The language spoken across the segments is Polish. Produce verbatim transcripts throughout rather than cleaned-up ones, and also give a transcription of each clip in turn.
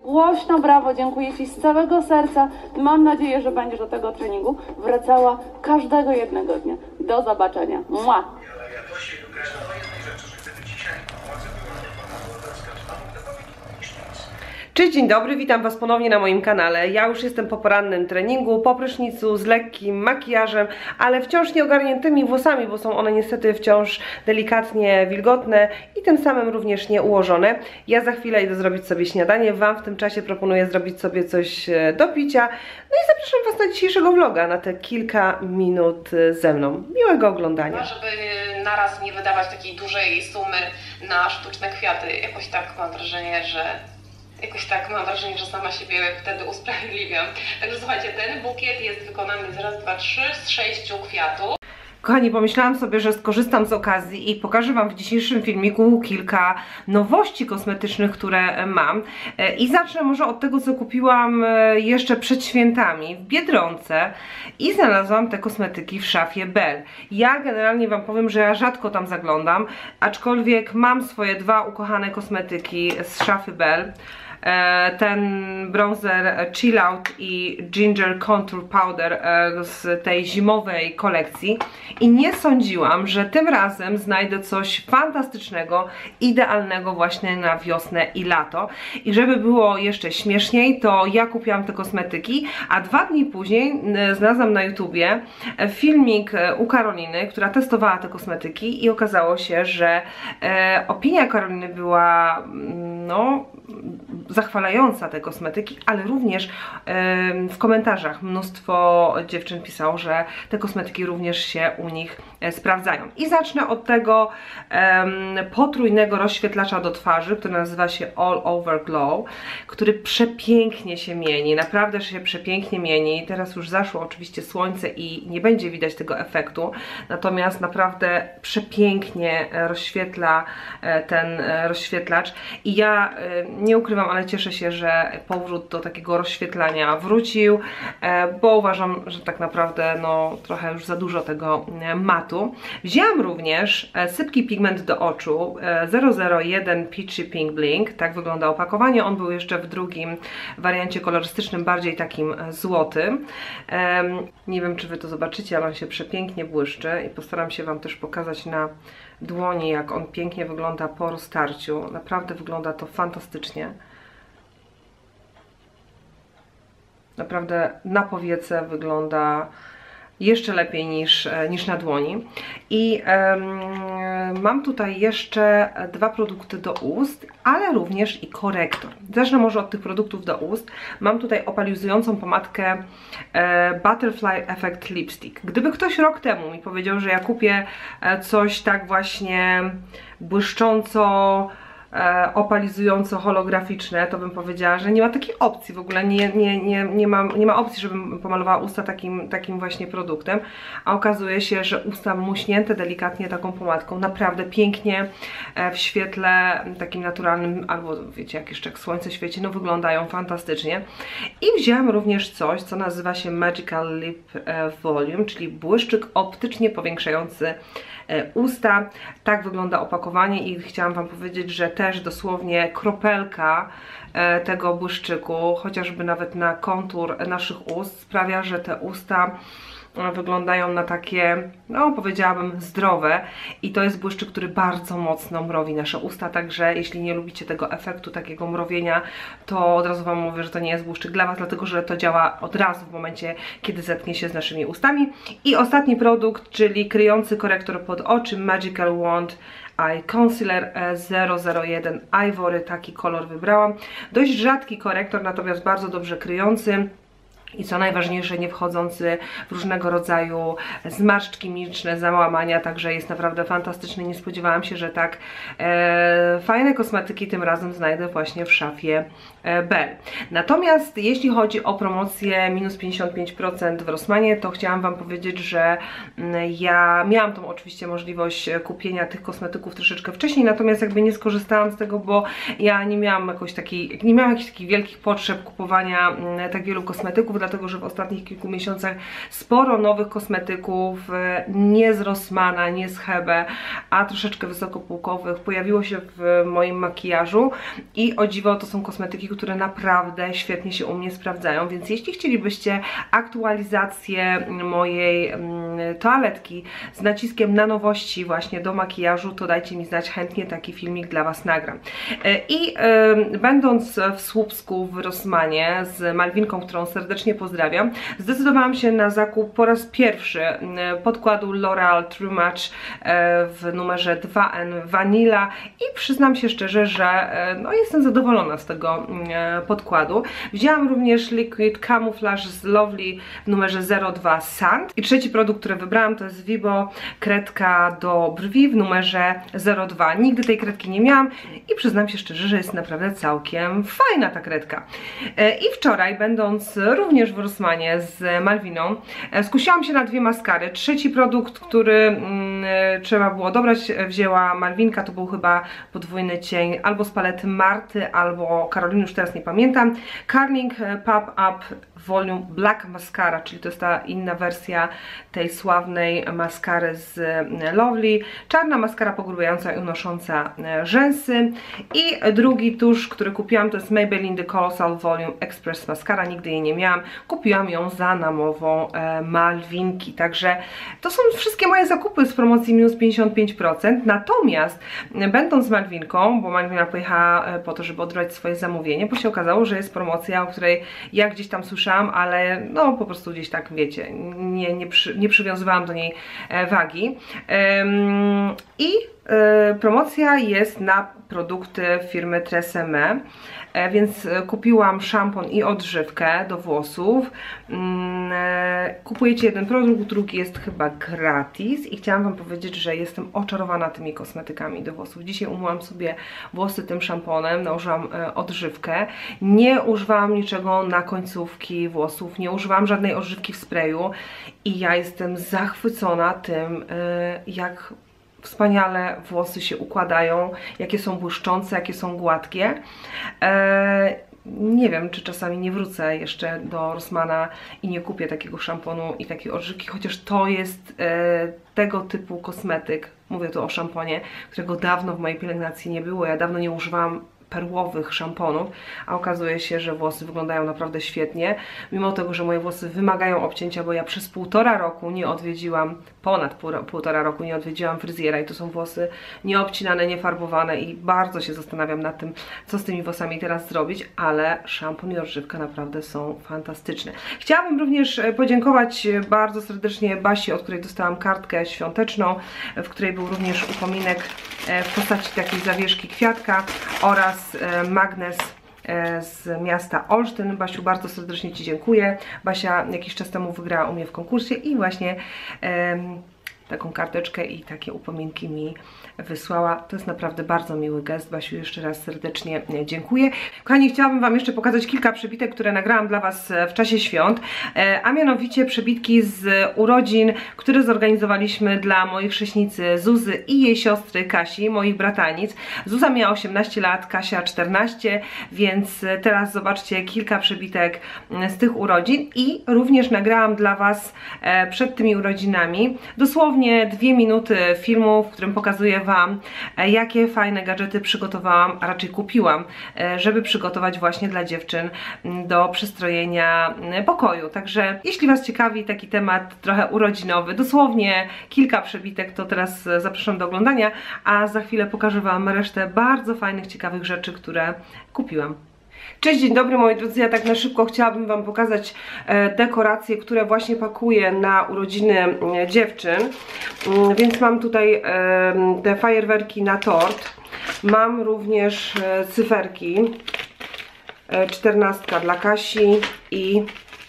Głośno brawo, dziękuję Ci z całego serca. Mam nadzieję, że będziesz do tego treningu wracała każdego jednego dnia. Do zobaczenia. Mua. Cześć, dzień dobry, witam Was ponownie na moim kanale. Ja już jestem po porannym treningu, po prysznicu, z lekkim makijażem, ale wciąż nieogarniętymi włosami, bo są one niestety wciąż delikatnie wilgotne i tym samym również nieułożone. Ja za chwilę idę zrobić sobie śniadanie, Wam w tym czasie proponuję zrobić sobie coś do picia. No i zapraszam Was na dzisiejszego vloga, na te kilka minut ze mną. Miłego oglądania. Żeby naraz nie wydawać takiej dużej sumy na sztuczne kwiaty, jakoś tak mam wrażenie, że Jakoś tak mam wrażenie, że sama siebie wtedy usprawiedliwiam. Także słuchajcie, ten bukiet jest wykonany z raz, dwa, trzy, z sześciu kwiatów. Kochani, pomyślałam sobie, że skorzystam z okazji i pokażę Wam w dzisiejszym filmiku kilka nowości kosmetycznych, które mam. I zacznę może od tego, co kupiłam jeszcze przed świętami w Biedronce i znalazłam te kosmetyki w szafie Belle. Ja generalnie Wam powiem, że ja rzadko tam zaglądam, aczkolwiek mam swoje dwa ukochane kosmetyki z szafy Belle. Ten bronzer Chill Out i Ginger Contour Powder z tej zimowej kolekcji i nie sądziłam, że tym razem znajdę coś fantastycznego, idealnego właśnie na wiosnę i lato. I żeby było jeszcze śmieszniej, to ja kupiłam te kosmetyki, a dwa dni później znalazłam na YouTubie filmik u Karoliny, która testowała te kosmetyki i okazało się, że opinia Karoliny była no zachwalająca te kosmetyki, ale również yy, w komentarzach mnóstwo dziewczyn pisało, że te kosmetyki również się u nich e, sprawdzają. I zacznę od tego yy, potrójnego rozświetlacza do twarzy, który nazywa się All Over Glow, który przepięknie się mieni, naprawdę się przepięknie mieni. Teraz już zaszło oczywiście słońce i nie będzie widać tego efektu, natomiast naprawdę przepięknie rozświetla e, ten e, rozświetlacz i ja e, nie ukrywam, ale cieszę się, że powrót do takiego rozświetlania wrócił, bo uważam, że tak naprawdę no trochę już za dużo tego matu. Wzięłam również sypki pigment do oczu zero zero jeden Peachy Pink Blink, tak wygląda opakowanie, on był jeszcze w drugim wariancie kolorystycznym, bardziej takim złotym. Nie wiem, czy Wy to zobaczycie, ale on się przepięknie błyszczy i postaram się Wam też pokazać na dłoni, jak on pięknie wygląda po roztarciu. Naprawdę wygląda to fantastycznie. Naprawdę na powiece wygląda jeszcze lepiej niż, niż na dłoni. I um, mam tutaj jeszcze dwa produkty do ust, ale również i korektor. Zacznę może od tych produktów do ust. Mam tutaj opalizującą pomadkę e, Butterfly Effect Lipstick. Gdyby ktoś rok temu mi powiedział, że ja kupię coś tak właśnie błyszcząco, E, opalizująco holograficzne, to bym powiedziała, że nie ma takiej opcji w ogóle, nie, nie, nie, nie, ma, nie ma opcji, żebym pomalowała usta takim, takim właśnie produktem, a okazuje się, że usta muśnięte delikatnie taką pomadką, naprawdę pięknie e, w świetle takim naturalnym, albo wiecie, jak jeszcze jak słońce świeci, no wyglądają fantastycznie. I wzięłam również coś, co nazywa się Magical Lip Volume, czyli błyszczyk optycznie powiększający usta. Tak wygląda opakowanie i chciałam Wam powiedzieć, że też dosłownie kropelka tego błyszczyku, chociażby nawet na kontur naszych ust, sprawia, że te usta wyglądają na takie, no powiedziałabym, zdrowe i to jest błyszczyk, który bardzo mocno mrowi nasze usta, także jeśli nie lubicie tego efektu takiego mrowienia, to od razu Wam mówię, że to nie jest błyszczyk dla Was, dlatego że to działa od razu w momencie, kiedy zetknie się z naszymi ustami. I ostatni produkt, czyli kryjący korektor pod oczy Magical Wand Eye Concealer zero zero jeden Ivory, taki kolor wybrałam. Dość rzadki korektor, natomiast bardzo dobrze kryjący. I co najważniejsze, nie wchodzący w różnego rodzaju zmarszczki mimiczne, załamania, także jest naprawdę fantastyczny. Nie spodziewałam się, że tak e, fajne kosmetyki tym razem znajdę właśnie w szafie e, Belle. Natomiast jeśli chodzi o promocję minus pięćdziesiąt pięć procent w Rossmanie, to chciałam Wam powiedzieć, że m, ja miałam tą oczywiście możliwość kupienia tych kosmetyków troszeczkę wcześniej, natomiast jakby nie skorzystałam z tego, bo ja nie miałam jakoś takiej, nie miałam jakichś takich wielkich potrzeb kupowania m, tak wielu kosmetyków. znowu dlatego, że w ostatnich kilku miesiącach sporo nowych kosmetyków, nie z Rossmana, nie z Hebe, a troszeczkę wysokopółkowych pojawiło się w moim makijażu i o dziwo to są kosmetyki, które naprawdę świetnie się u mnie sprawdzają, więc jeśli chcielibyście aktualizację mojej toaletki z naciskiem na nowości właśnie do makijażu, to dajcie mi znać, chętnie taki filmik dla Was nagram. I y, będąc w Słupsku w Rossmanie z Malwinką, którą serdecznie pozdrawiam, zdecydowałam się na zakup po raz pierwszy podkładu L'Oreal True Match w numerze dwa N Vanilla i przyznam się szczerze, że no, jestem zadowolona z tego podkładu. Wzięłam również Liquid Camouflage z Lovely w numerze zero dwa Sand i trzeci produkt, który wybrałam, to jest Vibo kredka do brwi w numerze zero dwa. Nigdy tej kredki nie miałam i przyznam się szczerze, że jest naprawdę całkiem fajna ta kredka. I wczoraj, będąc również w Rossmanie z Malwiną, skusiłam się na dwie maskary. Trzeci produkt, który mm, trzeba było dobrać, wzięła Malwinka, to był chyba podwójny cień albo z palety Marty, albo Karoliny, już teraz nie pamiętam. Curling Pop Up Volume Black Mascara, czyli to jest ta inna wersja tej sławnej maskary z Lovely. Czarna maskara pogrubiająca i unosząca rzęsy. I drugi tusz, który kupiłam, to jest Maybelline The Colossal Volume Express Mascara. Nigdy jej nie miałam. Kupiłam ją za namową e, Malwinki. Także to są wszystkie moje zakupy z promocji minus pięćdziesiąt pięć procent. Natomiast będąc z Malwinką, bo Malwina pojechała po to, żeby odebrać swoje zamówienie, bo się okazało, że jest promocja, o której ja gdzieś tam słyszałam, ale no po prostu gdzieś tak, wiecie, nie, nie, przy, nie przywiązywałam do niej wagi. Ym, I y, promocja jest na produkty firmy Tresemme, e, więc kupiłam szampon i odżywkę do włosów. Mm, e, kupujecie jeden produkt, drugi jest chyba gratis i chciałam Wam powiedzieć, że jestem oczarowana tymi kosmetykami do włosów. Dzisiaj umyłam sobie włosy tym szamponem, nałożyłam e, odżywkę. Nie używałam niczego na końcówki włosów, nie używałam żadnej odżywki w sprayu i ja jestem zachwycona tym, e, jak wspaniale włosy się układają, jakie są błyszczące, jakie są gładkie. Eee, nie wiem, czy czasami nie wrócę jeszcze do Rossmana i nie kupię takiego szamponu i takiej odżywki, chociaż to jest e, tego typu kosmetyk, mówię tu o szamponie, którego dawno w mojej pielęgnacji nie było. Ja dawno nie używałam perłowych szamponów, a okazuje się, że włosy wyglądają naprawdę świetnie, mimo tego, że moje włosy wymagają obcięcia, bo ja przez półtora roku nie odwiedziłam, ponad pół, półtora roku nie odwiedziłam fryzjera i to są włosy nieobcinane, niefarbowane i bardzo się zastanawiam nad tym, co z tymi włosami teraz zrobić, ale szampon i odżywka naprawdę są fantastyczne. Chciałabym również podziękować bardzo serdecznie Basi, od której dostałam kartkę świąteczną, w której był również upominek w postaci takiej zawieszki kwiatka oraz magnes z miasta Olsztyn. Basiu, bardzo serdecznie Ci dziękuję. Basia jakiś czas temu wygrała u mnie w konkursie i właśnie um, taką karteczkę i takie upominki mi wysłała. To jest naprawdę bardzo miły gest. Basiu, jeszcze raz serdecznie dziękuję. Kochani, chciałabym Wam jeszcze pokazać kilka przebitek, które nagrałam dla Was w czasie świąt, a mianowicie przebitki z urodzin, które zorganizowaliśmy dla mojej chrześnicy Zuzy i jej siostry Kasi, moich bratanic. Zuza miała osiemnaście lat, Kasia czternaście, więc teraz zobaczcie kilka przebitek z tych urodzin i również nagrałam dla Was przed tymi urodzinami dosłownie dwie minuty filmu, w którym pokazuję Wam, jakie fajne gadżety przygotowałam, a raczej kupiłam, żeby przygotować właśnie dla dziewczyn do przystrojenia pokoju. Także jeśli Was ciekawi taki temat trochę urodzinowy, dosłownie kilka przebitek, to teraz zapraszam do oglądania, a za chwilę pokażę Wam resztę bardzo fajnych, ciekawych rzeczy, które kupiłam. Cześć, dzień dobry moi drodzy, ja tak na szybko chciałabym Wam pokazać e, dekoracje, które właśnie pakuję na urodziny e, dziewczyn, e, więc mam tutaj e, te fajerwerki na tort, mam również e, cyferki, e, czternastka dla Kasi i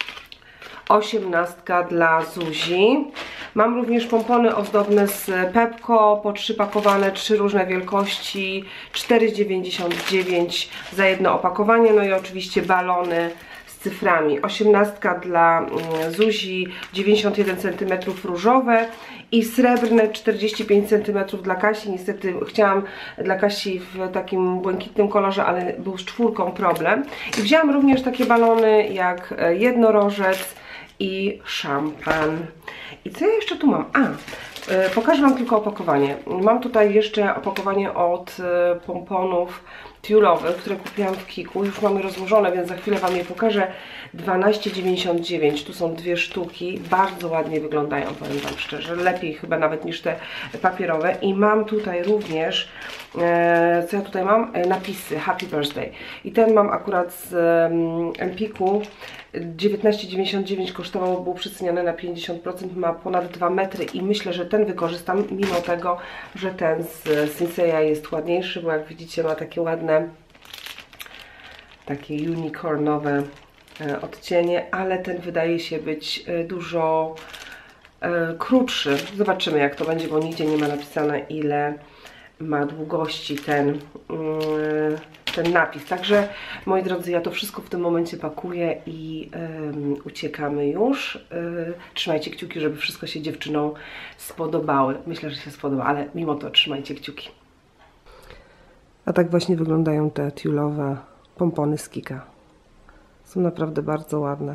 osiemnastka dla Zuzi. Mam również pompony ozdobne z Pepco, po trzy pakowane, trzy różne wielkości, cztery dziewięćdziesiąt dziewięć za jedno opakowanie, no i oczywiście balony z cyframi. osiemnastka dla Zuzi, dziewięćdziesiąt jeden centymetrów różowe i srebrne czterdzieści pięć centymetrów dla Kasi. Niestety chciałam dla Kasi w takim błękitnym kolorze, ale był z czwórką problem. I wzięłam również takie balony jak jednorożec i szampan. I co ja jeszcze tu mam? A, yy, pokażę Wam tylko opakowanie. Mam tutaj jeszcze opakowanie od yy, pomponów tiulowych, które kupiłam w Kiku. Już mamy rozłożone, więc za chwilę Wam je pokażę. dwanaście dziewięćdziesiąt dziewięć. Tu są dwie sztuki. Bardzo ładnie wyglądają, powiem Wam szczerze. Lepiej chyba nawet niż te papierowe. I mam tutaj również, e, co ja tutaj mam? E, napisy Happy Birthday. I ten mam akurat z e, Empiku. dziewiętnaście dziewięćdziesiąt dziewięć kosztowało, był przeceniony na pięćdziesiąt procent, ma ponad dwa metry i myślę, że ten wykorzystam, mimo tego, że ten z Sinseya jest ładniejszy, bo jak widzicie ma takie ładne, takie unicornowe e, odcienie, ale ten wydaje się być e, dużo e, krótszy. Zobaczymy, jak to będzie, bo nigdzie nie ma napisane, ile ma długości ten, ten napis. Także, moi drodzy, ja to wszystko w tym momencie pakuję i um, uciekamy już. Yy, trzymajcie kciuki, żeby wszystko się dziewczynom spodobały. Myślę, że się spodoba, ale mimo to trzymajcie kciuki. A tak właśnie wyglądają te tiulowe pompony z Kika. Są naprawdę bardzo ładne.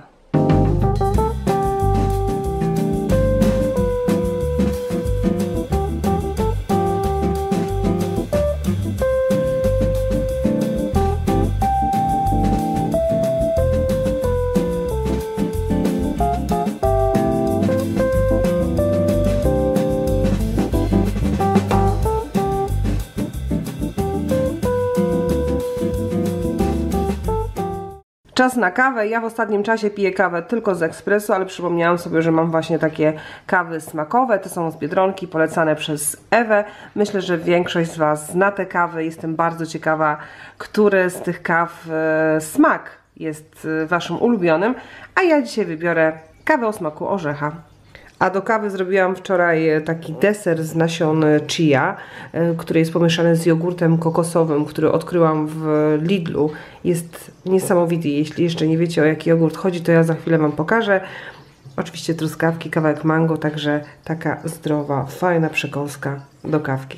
Czas na kawę. Ja w ostatnim czasie piję kawę tylko z ekspresu, ale przypomniałam sobie, że mam właśnie takie kawy smakowe. To są z Biedronki, polecane przez Ewę. Myślę, że większość z Was zna te kawy. Jestem bardzo ciekawa, który z tych kaw e, smak jest e, Waszym ulubionym. A ja dzisiaj wybiorę kawę o smaku orzecha. A do kawy zrobiłam wczoraj taki deser z nasion chia, który jest pomieszany z jogurtem kokosowym, który odkryłam w Lidlu. Jest niesamowity. Jeśli jeszcze nie wiecie, o jaki jogurt chodzi, to ja za chwilę Wam pokażę. Oczywiście truskawki, kawałek mango, także taka zdrowa, fajna przekąska do kawki.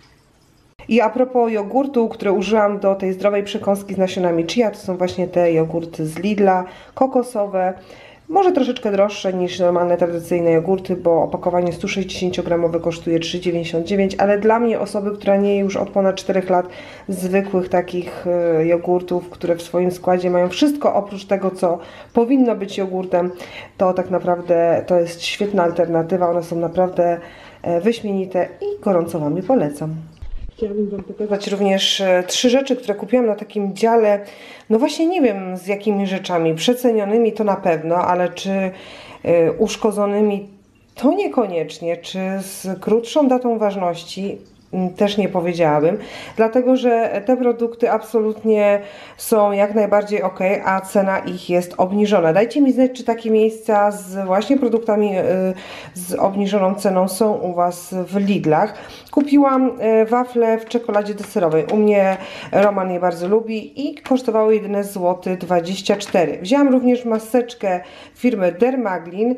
I a propos jogurtu, które użyłam do tej zdrowej przekąski z nasionami chia, to są właśnie te jogurty z Lidla, kokosowe. Może troszeczkę droższe niż normalne tradycyjne jogurty, bo opakowanie sto sześćdziesiąt gramowe kosztuje trzy dziewięćdziesiąt dziewięć, ale dla mnie, osoby, która nie je już od ponad czterech lat zwykłych takich jogurtów, które w swoim składzie mają wszystko oprócz tego, co powinno być jogurtem, to tak naprawdę to jest świetna alternatywa. One są naprawdę wyśmienite i gorąco Wam je polecam. Chciałabym Wam pokazać również trzy rzeczy, które kupiłam na takim dziale. No właśnie nie wiem, z jakimi rzeczami. Przecenionymi to na pewno, ale czy y, uszkodzonymi to niekoniecznie. Czy z krótszą datą ważności też nie powiedziałabym. Dlatego, że te produkty absolutnie są jak najbardziej ok, a cena ich jest obniżona. Dajcie mi znać, czy takie miejsca z właśnie produktami y, z obniżoną ceną są u Was w Lidlach. Kupiłam y, wafle w czekoladzie deserowej. U mnie Roman je bardzo lubi i kosztowały jedynie złoty dwadzieścia cztery. Wzięłam również maseczkę firmy Dermaglin, y,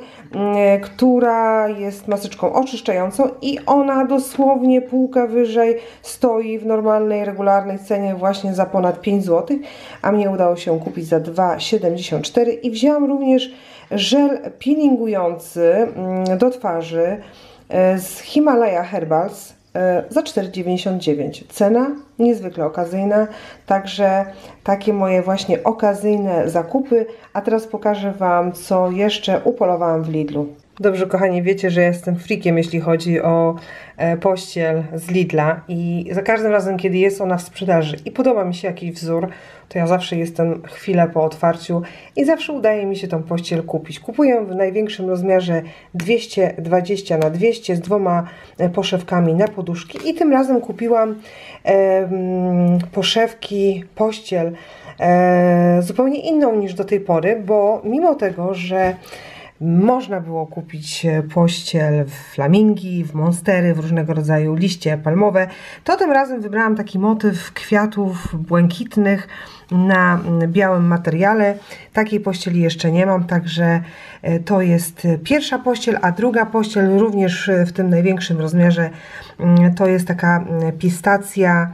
która jest maseczką oczyszczającą i ona dosłownie półkę wyżej stoi w normalnej, regularnej cenie właśnie za ponad pięć złotych, a mnie udało się kupić za dwa siedemdziesiąt cztery. I wzięłam również żel peelingujący do twarzy z Himalaya Herbals za cztery dziewięćdziesiąt dziewięć. Cena niezwykle okazyjna, także takie moje właśnie okazyjne zakupy. A teraz pokażę Wam, co jeszcze upolowałam w Lidlu. Dobrze, kochani, wiecie, że jestem freakiem, jeśli chodzi o e, pościel z Lidla i za każdym razem, kiedy jest ona w sprzedaży i podoba mi się jakiś wzór, to ja zawsze jestem chwilę po otwarciu i zawsze udaje mi się tą pościel kupić. Kupuję w największym rozmiarze dwieście dwadzieścia na dwieście z dwoma poszewkami na poduszki i tym razem kupiłam e, poszewki, pościel e, zupełnie inną niż do tej pory, bo mimo tego, że Można było kupić pościel w flamingi, w monstery, w różnego rodzaju liście palmowe. To tym razem wybrałam taki motyw kwiatów błękitnych na białym materiale. Takiej pościeli jeszcze nie mam, także to jest pierwsza pościel, a druga pościel również w tym największym rozmiarze to jest taka pistacja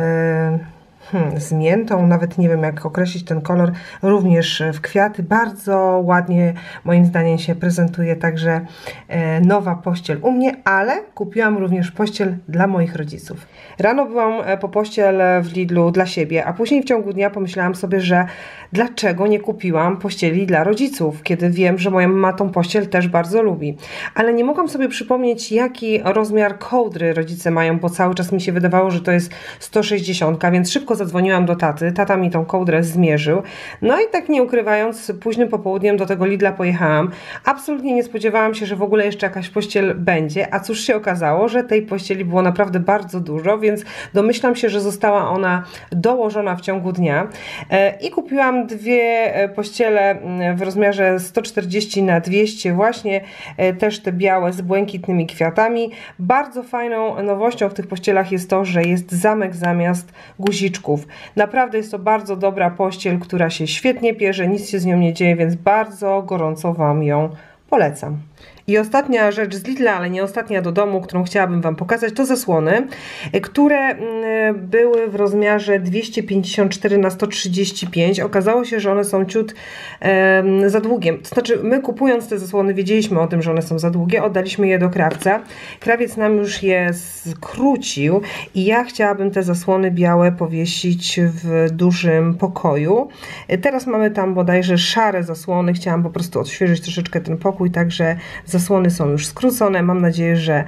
Hmm, z miętą, nawet nie wiem jak określić ten kolor, również w kwiaty, bardzo ładnie moim zdaniem się prezentuje, także e, nowa pościel u mnie, ale kupiłam również pościel dla moich rodziców. Rano byłam po pościel w Lidlu dla siebie, a później w ciągu dnia pomyślałam sobie, że dlaczego nie kupiłam pościeli dla rodziców, kiedy wiem, że moja mama tą pościel też bardzo lubi. Ale nie mogłam sobie przypomnieć, jaki rozmiar kołdry rodzice mają, bo cały czas mi się wydawało, że to jest sto sześćdziesiąt, więc szybko zadzwoniłam do taty, tata mi tą kołdrę zmierzył. No i tak nie ukrywając, późnym popołudniem do tego Lidla pojechałam. Absolutnie nie spodziewałam się, że w ogóle jeszcze jakaś pościel będzie, a cóż się okazało, że tej pościeli było naprawdę bardzo dużo, więc domyślam się, że została ona dołożona w ciągu dnia. I kupiłam dwie pościele w rozmiarze sto czterdzieści na dwieście, właśnie też te białe z błękitnymi kwiatami. Bardzo fajną nowością w tych pościelach jest to, że jest zamek zamiast guziczków. Naprawdę jest to bardzo dobra pościel, która się świetnie pierze, nic się z nią nie dzieje, więc bardzo gorąco Wam ją polecam. I ostatnia rzecz z Lidla, ale nie ostatnia do domu, którą chciałabym Wam pokazać, to zasłony, które były w rozmiarze dwieście pięćdziesiąt cztery na sto trzydzieści pięć. Okazało się, że one są ciut e, za długie. To znaczy, my kupując te zasłony wiedzieliśmy o tym, że one są za długie, oddaliśmy je do krawca. Krawiec nam już je skrócił i ja chciałabym te zasłony białe powiesić w dużym pokoju. Teraz mamy tam bodajże szare zasłony, chciałam po prostu odświeżyć troszeczkę ten pokój, także zasłony są już skrócone. Mam nadzieję, że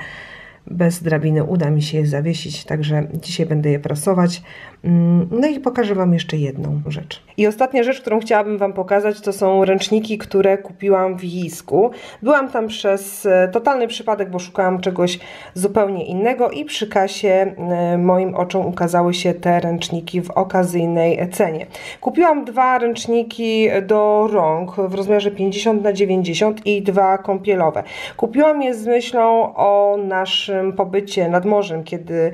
bez drabiny uda mi się je zawiesić, także dzisiaj będę je prasować. No i pokażę Wam jeszcze jedną rzecz. I ostatnia rzecz, którą chciałabym Wam pokazać, to są ręczniki, które kupiłam w Jisku. Byłam tam przez totalny przypadek, bo szukałam czegoś zupełnie innego i przy kasie moim oczom ukazały się te ręczniki w okazyjnej cenie. Kupiłam dwa ręczniki do rąk w rozmiarze pięćdziesiąt na dziewięćdziesiąt i dwa kąpielowe. Kupiłam je z myślą o naszym pobycie nad morzem, kiedy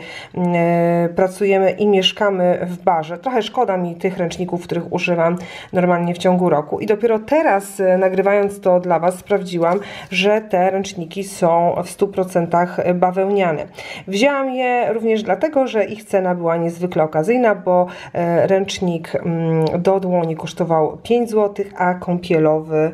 pracujemy i mieszkamy w barze. Trochę szkoda mi tych ręczników, których używam normalnie w ciągu roku. I dopiero teraz, nagrywając to dla Was, sprawdziłam, że te ręczniki są w stu procentach bawełniane. Wzięłam je również dlatego, że ich cena była niezwykle okazyjna, bo ręcznik do dłoni kosztował pięć złotych, a kąpielowy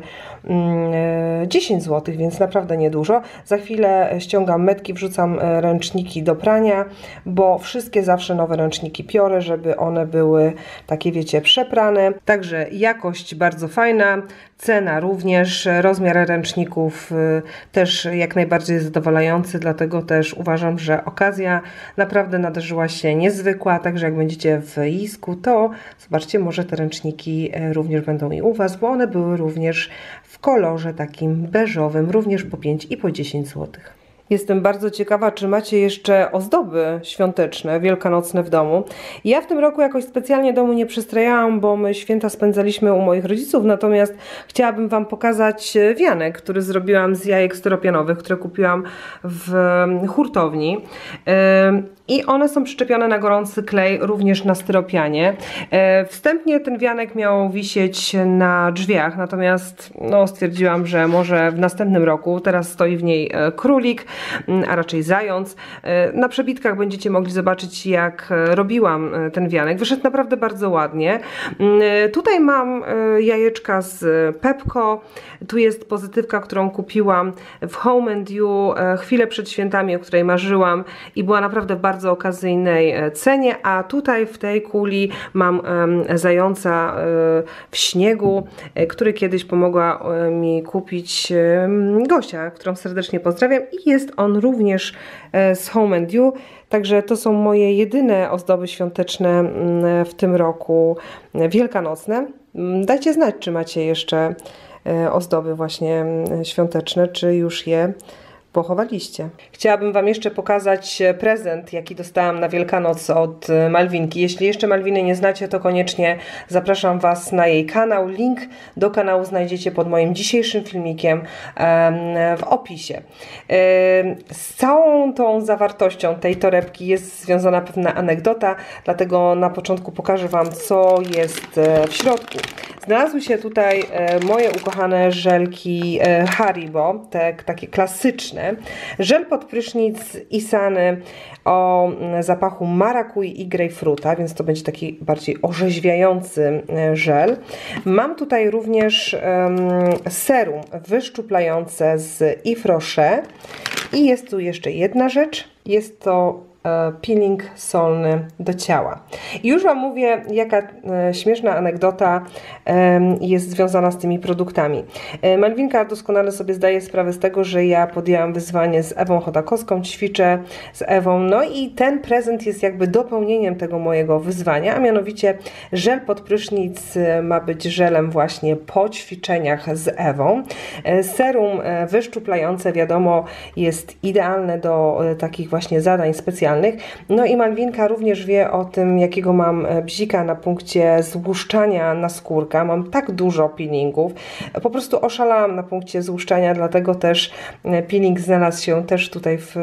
dziesięć złotych, więc naprawdę niedużo. Za chwilę ściągam metki, wrzucam ręczniki do prania, bo wszystkie zawsze nowe ręczniki piorę, żeby one były takie, wiecie, przeprane. Także jakość bardzo fajna, cena również, rozmiar ręczników też jak najbardziej zadowalający, dlatego też uważam, że okazja naprawdę nadarzyła się niezwykła, także jak będziecie w Jisku, to zobaczcie, może te ręczniki również będą i u Was, bo one były również w kolorze takim beżowym, również po pięć i po dziesięć złotych. Jestem bardzo ciekawa, czy macie jeszcze ozdoby świąteczne, wielkanocne w domu. Ja w tym roku jakoś specjalnie domu nie przystrajałam, bo my święta spędzaliśmy u moich rodziców, natomiast chciałabym Wam pokazać wianek, który zrobiłam z jajek styropianowych, które kupiłam w hurtowni. I one są przyczepione na gorący klej, również na styropianie. Wstępnie ten wianek miał wisieć na drzwiach, natomiast no, stwierdziłam, że może w następnym roku. Teraz stoi w niej królik, a raczej zając. Na przebitkach będziecie mogli zobaczyć, jak robiłam ten wianek. Wyszedł naprawdę bardzo ładnie. Tutaj mam jajeczka z Pepco. Tu jest pozytywka, którą kupiłam w Home and You chwilę przed świętami, o której marzyłam i była naprawdę w bardzo okazyjnej cenie, a tutaj w tej kuli mam zająca w śniegu, który kiedyś pomogła mi kupić Gosia, którą serdecznie pozdrawiam, i jest on również z Home and You. Także to są moje jedyne ozdoby świąteczne w tym roku wielkanocne. Dajcie znać, czy macie jeszcze ozdoby właśnie świąteczne, czy już je pochowaliście. Chciałabym Wam jeszcze pokazać prezent, jaki dostałam na Wielkanoc od Malwinki. Jeśli jeszcze Malwiny nie znacie, to koniecznie zapraszam Was na jej kanał. Link do kanału znajdziecie pod moim dzisiejszym filmikiem w opisie. Z całą tą zawartością tej torebki jest związana pewna anegdota, dlatego na początku pokażę Wam, co jest w środku. Znalazły się tutaj moje ukochane żelki Haribo, te takie klasyczne. Żel pod prysznic Isany o zapachu marakui i grejpfruta, więc to będzie taki bardziej orzeźwiający żel. Mam tutaj również um, serum wyszczuplające z Yves Rocher i jest tu jeszcze jedna rzecz, jest to peeling solny do ciała. I już Wam mówię, jaka e, śmieszna anegdota e, jest związana z tymi produktami. E, Malwinka doskonale sobie zdaje sprawę z tego, że ja podjęłam wyzwanie z Ewą Chodakowską, ćwiczę z Ewą, no i ten prezent jest jakby dopełnieniem tego mojego wyzwania, a mianowicie żel pod prysznic ma być żelem właśnie po ćwiczeniach z Ewą. E, serum e, wyszczuplające, wiadomo, jest idealne do e, takich właśnie zadań specjalnych. No i Malwinka również wie o tym, jakiego mam bzika na punkcie złuszczania naskórka. Mam tak dużo peelingów. Po prostu oszalałam na punkcie złuszczania, dlatego też peeling znalazł się też tutaj w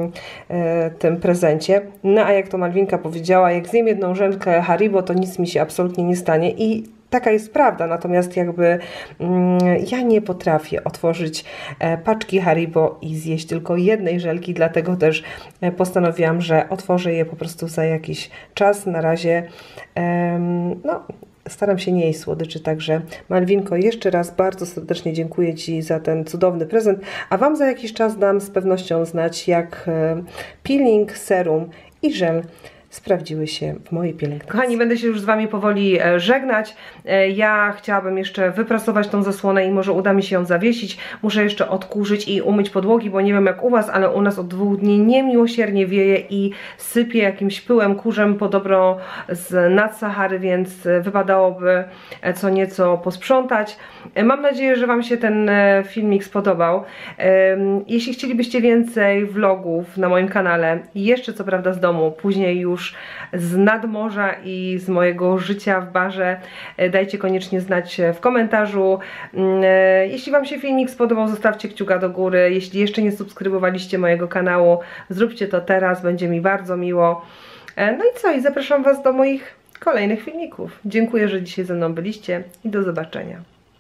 e, tym prezencie. No a jak to Malwinka powiedziała, jak zjem jedną żelkę Haribo, to nic mi się absolutnie nie stanie i taka jest prawda, natomiast jakby mm, ja nie potrafię otworzyć e, paczki Haribo i zjeść tylko jednej żelki, dlatego też e, postanowiłam, że otworzę je po prostu za jakiś czas. Na razie e, no, staram się nie jeść słodyczy, także Malwinko, jeszcze raz bardzo serdecznie dziękuję Ci za ten cudowny prezent, a Wam za jakiś czas dam z pewnością znać, jak e, peeling, serum i żel sprawdziły się w mojej pielęgnacji. Kochani, będę się już z Wami powoli żegnać. Ja chciałabym jeszcze wyprasować tą zasłonę i może uda mi się ją zawiesić. Muszę jeszcze odkurzyć i umyć podłogi, bo nie wiem jak u Was, ale u nas od dwóch dni niemiłosiernie wieje i sypie jakimś pyłem, kurzem podobno z nad Sahary, więc wypadałoby co nieco posprzątać. Mam nadzieję, że Wam się ten filmik spodobał. Jeśli chcielibyście więcej vlogów na moim kanale, jeszcze co prawda z domu, później już z nadmorza i z mojego życia w barze, dajcie koniecznie znać w komentarzu. Jeśli Wam się filmik spodobał, zostawcie kciuka do góry. Jeśli jeszcze nie subskrybowaliście mojego kanału, zróbcie to teraz, będzie mi bardzo miło. No i co? I zapraszam Was do moich kolejnych filmików. Dziękuję, że dzisiaj ze mną byliście i do zobaczenia.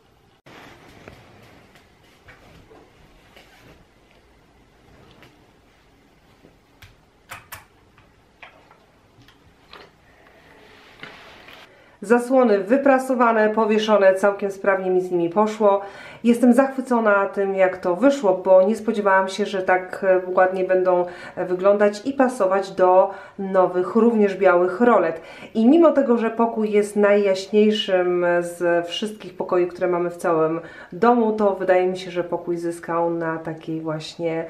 Zasłony wyprasowane, powieszone, całkiem sprawnie mi z nimi poszło. Jestem zachwycona tym, jak to wyszło, bo nie spodziewałam się, że tak ładnie będą wyglądać i pasować do nowych, również białych rolet. I mimo tego, że pokój jest najjaśniejszym z wszystkich pokoi, które mamy w całym domu, to wydaje mi się, że pokój zyskał na takiej właśnie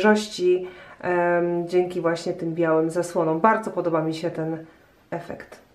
świeżości um, dzięki właśnie tym białym zasłonom. Bardzo podoba mi się ten efekt.